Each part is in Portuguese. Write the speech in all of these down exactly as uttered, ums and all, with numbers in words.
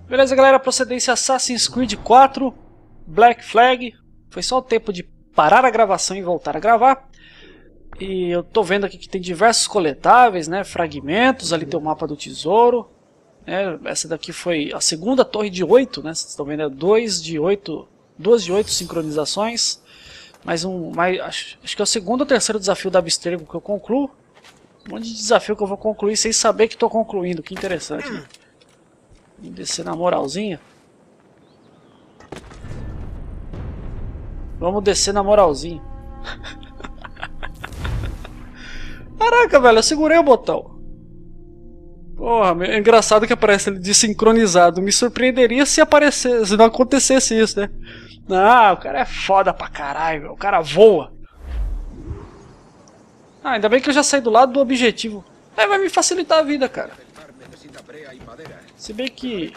Beleza, galera, procedência Assassin's Creed quatro, Black Flag. Foi só o tempo de parar a gravação e voltar a gravar. E eu tô vendo aqui que tem diversos coletáveis, né, fragmentos, ali tem o mapa do tesouro. É, essa daqui foi a segunda torre de oito, né, vocês estão vendo, é dois de oito, duas de oito sincronizações. Mais um, mais, acho, acho que é o segundo ou terceiro desafio da Abstergo que eu concluo. Um monte de desafio que eu vou concluir sem saber que estou concluindo, que interessante, né? Vamos descer na moralzinha. Vamos descer na moralzinha. Caraca, velho, eu segurei o botão. Porra, é engraçado que aparece ele desincronizado. Me surpreenderia se aparecesse, se não acontecesse isso, né? Ah, o cara é foda pra caralho, velho. O cara voa. Ah, ainda bem que eu já saí do lado do objetivo. É, vai me facilitar a vida, cara. Se bem que...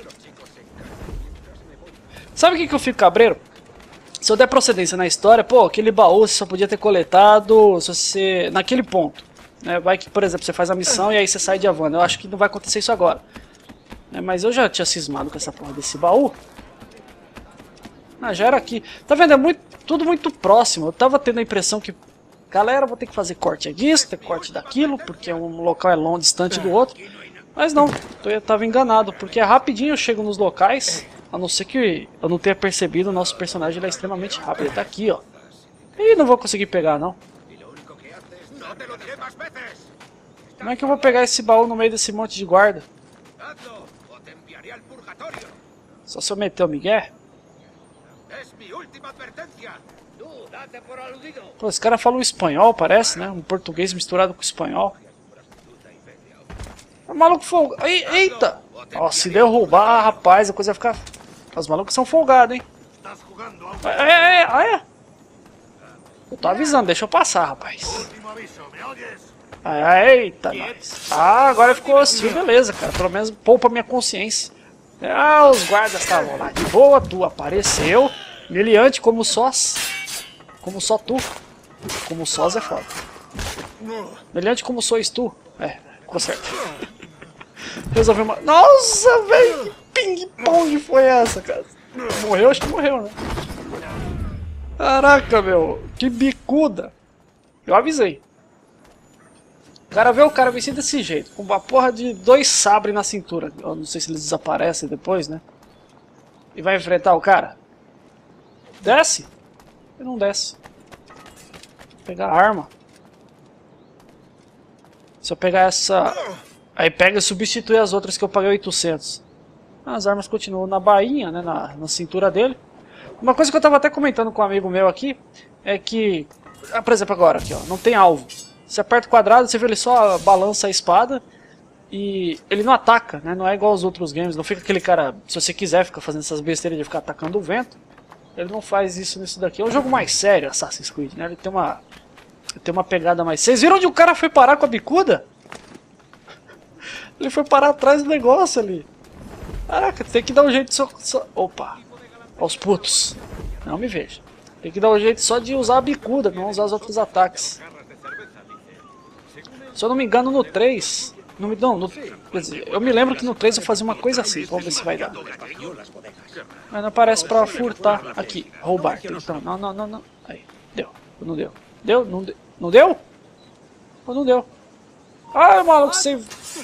Sabe o que, que eu fico cabreiro? Se eu der procedência na história, pô, aquele baú você só podia ter coletado se você... naquele ponto. Né? Vai que, por exemplo, você faz a missão e aí você sai de Havana. Eu acho que não vai acontecer isso agora. É, mas eu já tinha cismado com essa porra desse baú. Ah, já era aqui. Tá vendo? É muito, tudo muito próximo. Eu tava tendo a impressão que... Galera, vou ter que fazer corte disso, corte daquilo, porque um local é longo, distante do outro. Mas não, eu tava enganado, porque rapidinho eu chego nos locais, a não ser que eu não tenha percebido, o nosso personagem ele é extremamente rápido. Ele tá aqui, ó. Ih, não vou conseguir pegar, não. Como é que eu vou pegar esse baú no meio desse monte de guarda? Só se eu meter o migué? Pô, esse cara fala um espanhol, parece, né? Um português misturado com espanhol. O maluco folgado. Eita! Ó, se derrubar, rapaz, a coisa vai ficar... Os malucos são folgados, hein? É, é, é, é. Eu tô avisando, deixa eu passar, rapaz. É, eita, nós. Ah, agora ficou assim, beleza, cara. Pelo menos poupa minha consciência. Ah, os guardas estavam lá de boa, tu apareceu. Meliante como sós. Como só tu. Como sós é foda. Meliante como sois tu. É, ficou certo. Resolveu uma... Nossa, velho, que ping-pong foi essa, cara? Morreu? Acho que morreu, né? Caraca, meu, que bicuda. Eu avisei. O cara vê o cara vestido desse jeito, com uma porra de dois sabres na cintura. Eu não sei se eles desaparecem depois, né? E vai enfrentar o cara. Desce? Ele não desce. Vou pegar a arma. Se eu pegar essa... Aí pega e substitui as outras que eu paguei oitocentos. As armas continuam na bainha, né, na, na cintura dele. Uma coisa que eu tava até comentando com um amigo meu aqui é que, ah, por exemplo agora, aqui, ó, não tem alvo. Você aperta o quadrado, você vê ele só balança a espada e ele não ataca, né? Não é igual aos outros games, não fica aquele cara, se você quiser, fica fazendo essas besteiras de ficar atacando o vento. Ele não faz isso nisso daqui. É um jogo mais sério, Assassin's Creed, né? Ele tem uma, ele tem uma pegada mais... Vocês viram onde o cara foi parar com a bicuda? Ele foi parar atrás do negócio ali. Caraca, tem que dar um jeito só... só... Opa, aos putos. Não me veja. Tem que dar um jeito só de usar a bicuda, não usar os outros ataques. Se eu não me engano, no três... Não, me, não no, quer dizer, eu me lembro que no três eu fazia uma coisa assim. Vamos ver se vai dar. Mas não aparece pra furtar. Aqui, roubar. Então, não, não, não, não. Aí, deu. Não deu. Deu? Não, de, não deu? Ou não deu? Ah, maluco, você...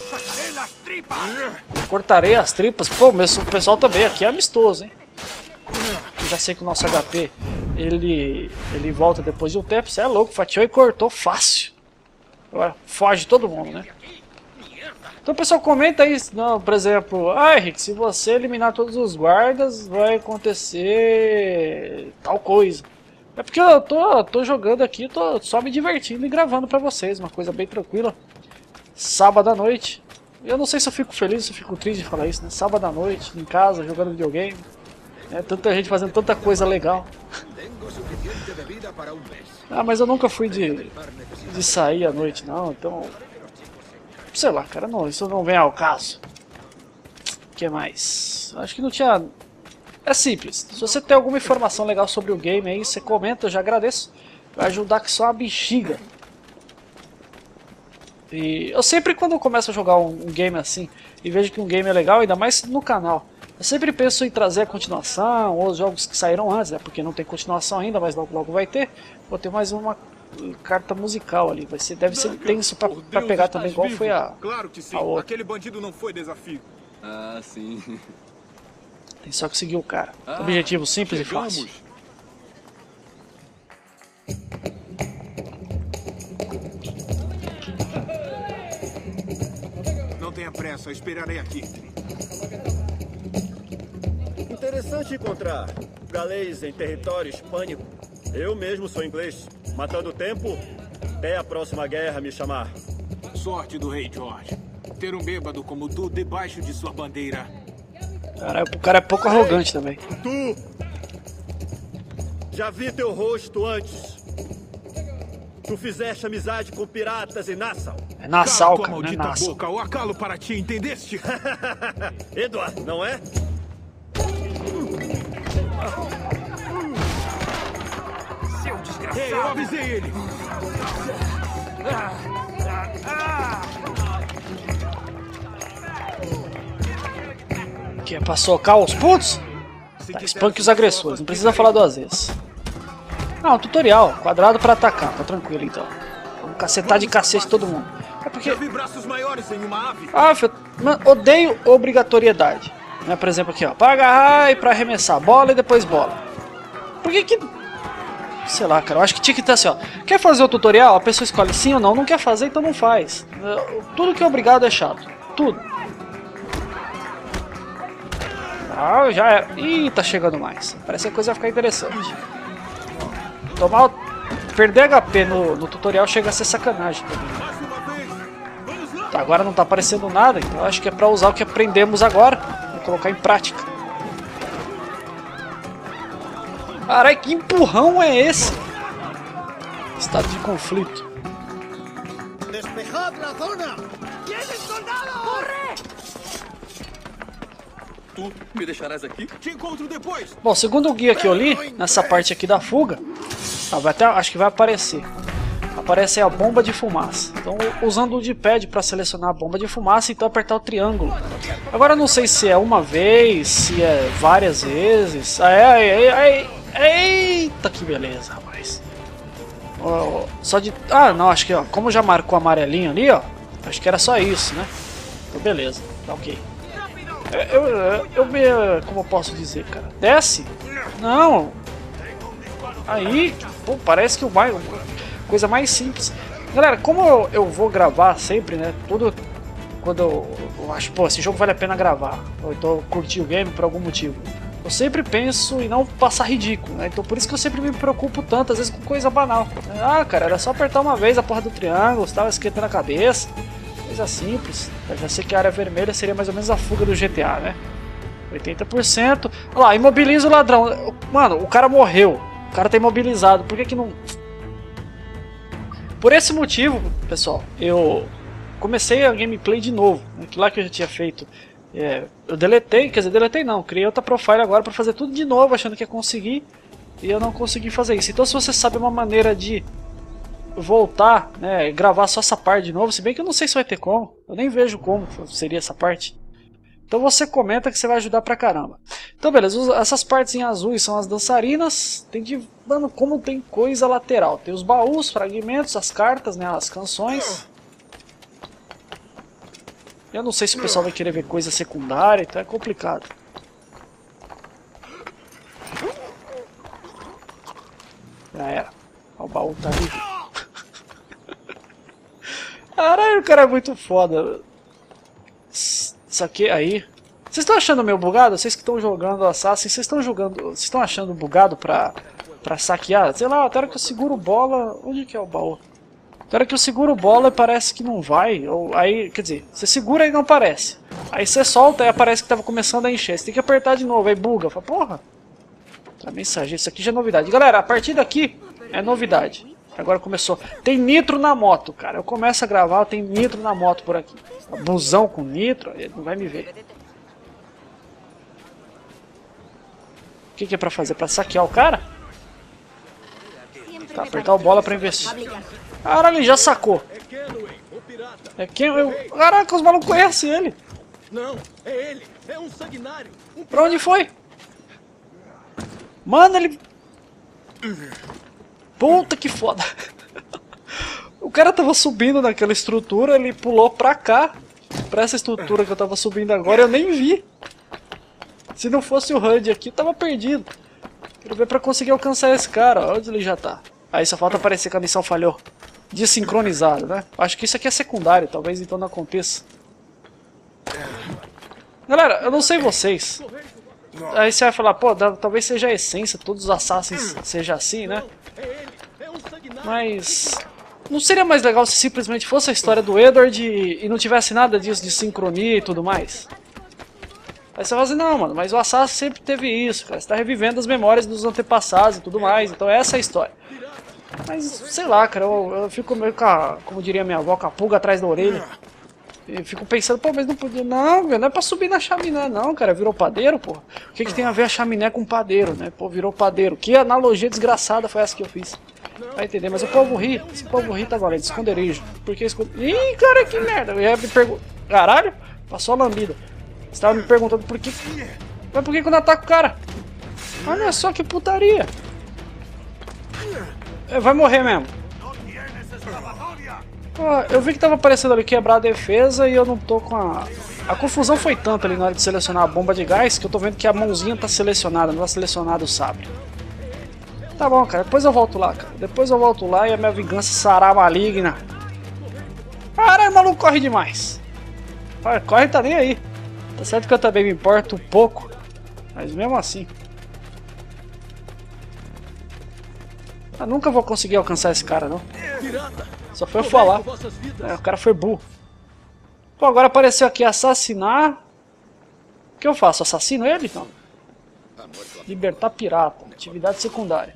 Cortarei as tripas. Pô, o pessoal também aqui é amistoso, hein? Eu já sei que o nosso H P, ele, ele volta depois de um tempo. Você é louco, fatiou e cortou fácil. Agora, foge todo mundo, né? Então o pessoal comenta aí, não, por exemplo, ah, Henrique, se você eliminar todos os guardas, vai acontecer tal coisa. É porque eu tô, tô jogando aqui, tô só me divertindo e gravando pra vocês, uma coisa bem tranquila. Sábado à noite. Eu não sei se eu fico feliz, se eu fico triste de falar isso, né? Sábado à noite, em casa, jogando videogame. É, tanta gente fazendo tanta coisa legal. Ah, mas eu nunca fui de, de sair à noite, não, então... Sei lá, cara, não, isso não vem ao caso. O que mais? Acho que não tinha... É simples, se você tem alguma informação legal sobre o game aí, você comenta, eu já agradeço. Vai ajudar que só uma bexiga. E eu sempre quando eu começo a jogar um, um game assim, e vejo que um game é legal, ainda mais no canal, Eu sempre penso em trazer a continuação, ou os jogos que saíram antes, né? Porque não tem continuação ainda, mas logo logo vai ter. Vou ter mais uma carta musical ali, vai ser, deve ser tenso pra, pra pegar também, igual foi a, claro que sim. a outra. Aquele bandido não foi desafio. Ah, sim. Tem só que seguir o cara. Ah, Objetivo simples chegamos. e fácil. Não tenha pressa, esperarei aqui. Interessante encontrar galês em território hispânico. Eu mesmo sou inglês. Matando tempo, até a próxima guerra me chamar. Sorte do rei George. Ter um bêbado como tu debaixo de sua bandeira. Caralho, o cara é pouco arrogante também. Tu! Já vi teu rosto antes. Tu fizeste amizade com piratas em Nassau. É Nassau, Cala cara, tua não é maldita Nassau. boca, o acalo para ti, entendeste? Edward, não é? Seu desgraçado! Ei, eu avisei ele! Que é pra socar os pontos? Tá, espanque os agressores, não precisa falar duas vezes. Ah, um tutorial, quadrado pra atacar, tá tranquilo então. Vamos cacetar de cacete todo mundo. É porque... Já vi braços maiores em uma ave. Ah, eu mano, odeio obrigatoriedade. Né? Por exemplo aqui, ó, pra agarrar e pra arremessar bola e depois bola. Por que que... Sei lá, cara, eu acho que tinha que estar assim, ó. Quer fazer o tutorial? A pessoa escolhe sim ou não, não quer fazer, então não faz. Tudo que é obrigado é chato. Tudo. Ah, já era. Ih, tá chegando mais. Parece que a coisa vai ficar interessante. Tomar... Perder H P no, no tutorial chega a ser sacanagem também. Tá, agora não tá aparecendo nada, então acho que é pra usar o que aprendemos agora e colocar em prática. Caralho, que empurrão é esse? Estado de conflito. Despejad la zona! ¡Tienen soldados! ¡Corre! Tu me deixarás aqui? Te encontro depois. Bom, segundo o guia que eu li, nessa parte aqui da fuga, ah, vai até, acho que vai aparecer. Aparece aí a bomba de fumaça. Então, usando o D-pad para selecionar a bomba de fumaça, então apertar o triângulo. Agora eu não sei se é uma vez, se é várias vezes. Ai, ai, ai, ai, eita, que beleza, rapaz. Oh, só de... Ah, não, acho que ó, como já marcou amarelinho ali, ó, acho que era só isso, né? Então, beleza, tá ok. Eu, eu, eu me... Como eu posso dizer, cara? Desce? Não. Aí, pô, parece que o mais... Coisa mais simples. Galera, como eu, eu vou gravar sempre, né? Tudo... Quando eu, eu acho, pô, esse jogo vale a pena gravar. Ou então eu curti o game por algum motivo. Eu sempre penso em não passar ridículo, né? Então por isso que eu sempre me preocupo tanto, às vezes com coisa banal. Ah, cara, era só apertar uma vez a porra do triângulo, estava esquentando a cabeça. Coisa simples. Eu já sei que a área vermelha seria mais ou menos a fuga do G T A, né? oitenta por cento. Olha lá, imobiliza o ladrão. Mano, o cara morreu. O cara tá imobilizado. Por que que não... Por esse motivo, pessoal, eu comecei a gameplay de novo. Aquilo lá que eu já tinha feito. É, eu deletei, quer dizer, deletei não. Criei outra profile agora pra fazer tudo de novo, achando que ia conseguir. E eu não consegui fazer isso. Então se você sabe uma maneira de... voltar, né, gravar só essa parte de novo, se bem que eu não sei se vai ter como, eu nem vejo como seria essa parte. Então você comenta que você vai ajudar pra caramba. Então beleza, essas partes em azul são as dançarinas, tem de, mano, como tem coisa lateral, tem os baús, fragmentos, as cartas, né, as canções. Eu não sei se o pessoal vai querer ver coisa secundária, então é complicado. Já era, o baú tá ali. Caralho, o cara é muito foda. Isso aqui, aí. Vocês estão achando meio bugado? Vocês que estão jogando Assassin, vocês estão jogando. Vocês estão achando bugado pra, pra saquear? Sei lá, até hora que eu seguro bola. Onde que é o baú? Até hora que eu seguro bola e parece que não vai. Ou aí, quer dizer, você segura e não aparece. Aí você solta e aparece que tava começando a encher. Você tem que apertar de novo, aí buga. Fala, porra. Tá mensagem, isso aqui já é novidade. Galera, a partir daqui é novidade. Agora começou. Tem nitro na moto, cara. Eu começo a gravar, tem nitro na moto por aqui. Busão com nitro, ele não vai me ver. O que, que é pra fazer? Pra saquear o cara? Tá, apertar o bola pra investir. Caralho, ele já sacou. É quem? Eu... Caraca, os malucos conhecem ele. Não, é ele. É um sanguinário. Um Pra onde foi? Mano, ele... Puta que foda. O cara tava subindo naquela estrutura, ele pulou pra cá. Pra essa estrutura que eu tava subindo agora, eu nem vi. Se não fosse o H U D aqui, eu tava perdido. Quero ver pra conseguir alcançar esse cara. Onde ele já tá? Aí só falta aparecer que a missão falhou. Desincronizado, né? Acho que isso aqui é secundário, talvez então não aconteça. Galera, eu não sei vocês. Aí você vai falar, pô, talvez seja a essência, todos os assassins seja assim, né? Mas... não seria mais legal se simplesmente fosse a história do Edward e, e não tivesse nada disso de sincronia e tudo mais? Aí você fala assim, não, mano, mas o Assassin sempre teve isso, cara. Você tá revivendo as memórias dos antepassados e tudo mais, então essa é a história. Mas, sei lá, cara, eu, eu fico meio com a, como diria minha avó, com a pulga atrás da orelha. E fico pensando, pô, mas não podia... Não, não é pra subir na chaminé, não, cara. Virou padeiro, pô. O que que tem a ver a chaminé com padeiro, né? Pô, virou padeiro. Que analogia desgraçada foi essa que eu fiz. Vai entender, mas o povo ri. Esse povo ri tá agora, é de esconderijo. Por que esconderijo? Ih, cara, que merda. Eu ia me perguntar... Caralho, passou a lambida. Você tava me perguntando por que... Mas por que quando ataca o cara? Olha só que putaria. Vai morrer mesmo. Pô, eu vi que tava aparecendo ali quebrar a defesa e eu não tô com a... A confusão foi tanta ali na hora de selecionar a bomba de gás que eu tô vendo que a mãozinha tá selecionada, não tá selecionado o sabre. Tá bom, cara, depois eu volto lá, cara. Depois eu volto lá e a minha vingança será maligna. Caralho, o maluco corre demais. Corre, tá nem aí. Tá certo que eu também me importo um pouco, mas mesmo assim. Eu nunca vou conseguir alcançar esse cara, não. Só foi eu falar. É, o cara foi burro. Pô, agora apareceu aqui assassinar. O que eu faço? Assassino ele? Não. Libertar pirata. Atividade secundária.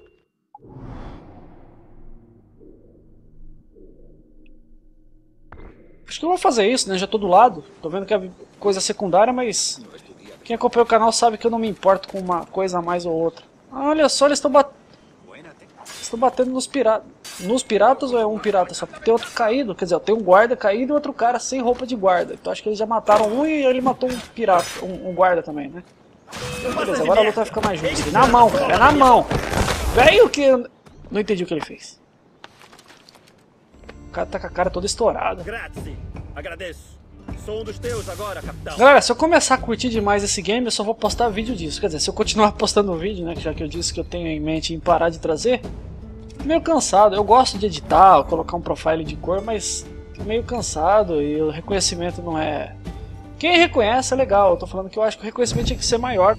Acho que eu vou fazer isso, né? Já tô do lado. Tô vendo que é coisa secundária, mas... Quem acompanha o canal sabe que eu não me importo com uma coisa a mais ou outra. Olha só, eles estão batendo... Estão batendo nos piratas. Nos piratas ou é um pirata só? Tem outro caído, quer dizer, tem um guarda caído e outro cara sem roupa de guarda. Então acho que eles já mataram um e ele matou um pirata, um, um guarda também, né? Beleza, agora a luta vai ficar mais justa. Na mão, cara, é na mão. Velho que... Não entendi o que ele fez. O cara tá com a cara toda estourada. Grazie. Agradeço. Sou um dos teus agora, capitão. Galera, se eu começar a curtir demais esse game, eu só vou postar vídeo disso. Quer dizer, se eu continuar postando vídeo, né, já que eu disse que eu tenho em mente em parar de trazer, tô meio cansado. Eu gosto de editar, colocar um profile de cor, mas tô meio cansado e o reconhecimento não é... Quem reconhece é legal, eu tô falando que eu acho que o reconhecimento tinha que ser maior.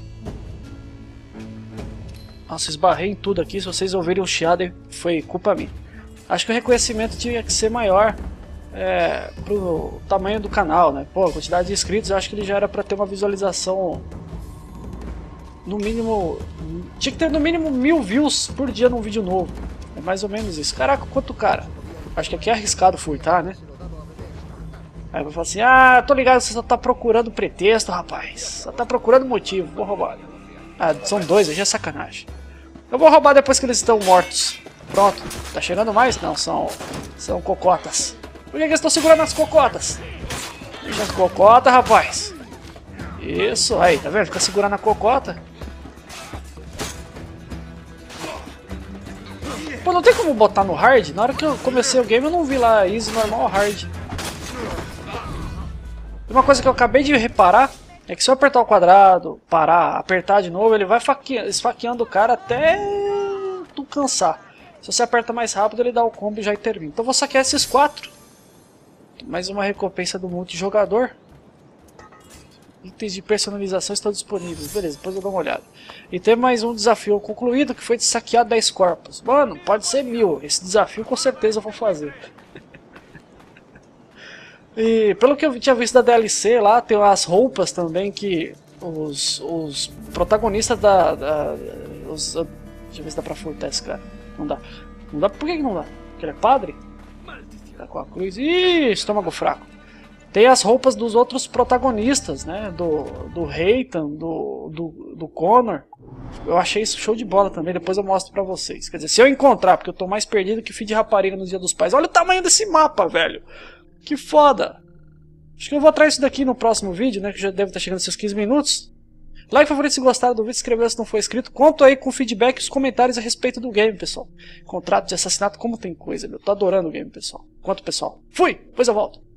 Nossa, esbarrei em tudo aqui, se vocês ouvirem um chiado foi culpa minha. Acho que o reconhecimento tinha que ser maior é, pro tamanho do canal, né? Pô, a quantidade de inscritos, eu acho que ele já era pra ter uma visualização no mínimo... Tinha que ter no mínimo mil views por dia num vídeo novo. É mais ou menos isso. Caraca, quanto cara? Acho que aqui é arriscado furtar, né? Aí vai falar assim, ah, tô ligado, você só tá procurando pretexto, rapaz. Só tá procurando motivo, vou roubar. Ah, são dois, aí já é sacanagem. Eu vou roubar depois que eles estão mortos. Pronto, tá chegando mais? Não, são, são cocotas. Por que, que eles estão segurando as cocotas? Deixa as cocotas, rapaz. Isso, aí, tá vendo? Fica segurando a cocota. Pô, não tem como botar no hard? Na hora que eu comecei o game eu não vi lá easy, normal ou hard. Uma coisa que eu acabei de reparar é que se eu apertar o quadrado, parar, apertar de novo, ele vai esfaqueando o cara até tu cansar. Se você aperta mais rápido, ele dá o combo e já termina. Então eu vou saquear esses quatro. Mais uma recompensa do multijogador. Itens de personalização estão disponíveis. Beleza, depois eu dou uma olhada. E tem mais um desafio concluído, que foi de saquear dez corpos. Mano, pode ser mil. Esse desafio com certeza eu vou fazer. E pelo que eu tinha visto da D L C lá, tem as roupas também que os, os protagonistas da... da os, deixa eu ver se dá pra furtar esse cara. Não dá. Não dá? Por que que não dá? Porque ele é padre? Tá com a cruz. Ih, estômago fraco. Tem as roupas dos outros protagonistas, né? Do, do Reitan, do, do, do Connor. Eu achei isso show de bola também, depois eu mostro pra vocês. Quer dizer, se eu encontrar, porque eu tô mais perdido que filho de rapariga no Dia dos Pais. Olha o tamanho desse mapa, velho. Que foda. Acho que eu vou atrás disso daqui no próximo vídeo, né? Que já deve estar chegando seus quinze minutos. Like, favorito se gostaram do vídeo, se inscrever se não for inscrito. Conto aí com feedback e os comentários a respeito do game, pessoal. Contrato de assassinato, como tem coisa, meu. Tô adorando o game, pessoal. Conto, pessoal. Fui! Depois eu volto.